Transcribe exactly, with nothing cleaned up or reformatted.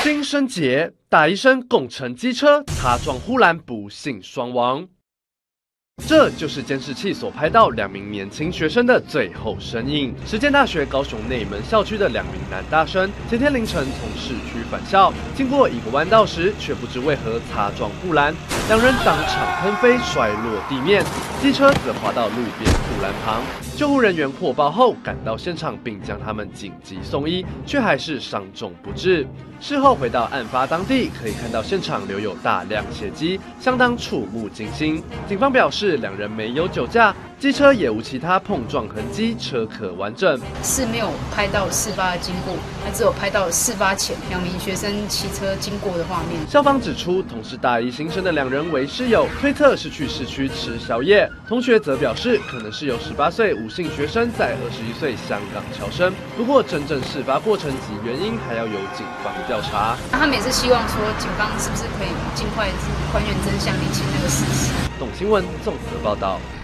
惊声节，大医生共乘机车擦撞护栏，不幸双亡。这就是监视器所拍到两名年轻学生的最后身影。实践大学高雄内门校区的两名男大生，前天凌晨从市区返校，经过一个弯道时，却不知为何擦撞护栏，两人当场喷飞，摔落地面，机车则滑到路边护栏旁。救护人员获报后赶到现场，并将他们紧急送医，却还是伤重不治。事后回到案发当地，可以看到现场留有大量血迹，相当触目惊心。警方表示，两人没有酒驾，机车也无其他碰撞痕迹，车壳完整。 是没有拍到事发的经过，还只有拍到事发前两名学生骑车经过的画面。 校方指出，同是大一新生的两人为室友，推测是去市区吃宵夜。同学则表示，可能是由十八岁吴姓学生在二十一岁香港侨生。不过，真正事发过程及原因还要由警方调查。 他们也是希望说，警方是不是可以尽快还原真相，理清那个事实。 董新闻综合报道。